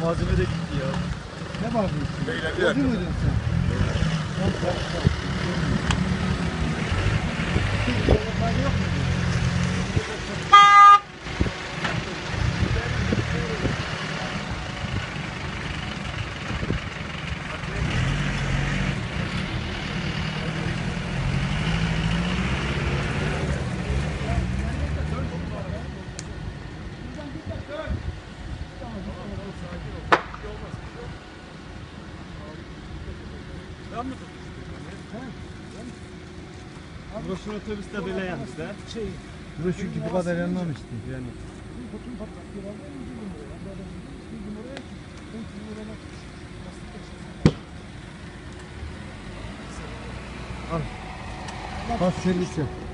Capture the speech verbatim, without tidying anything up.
malzeme de gitti ya. Ne malzemesi? Beyler bir Öldü dakika. müydün sen? Tamam, tamam, tamam. Yok mu? Ben mi Burası otobüste böyle yalnız da. Şey, burası çünkü bu kadar yanmamıştı. Yani. Al. Bas servis yap.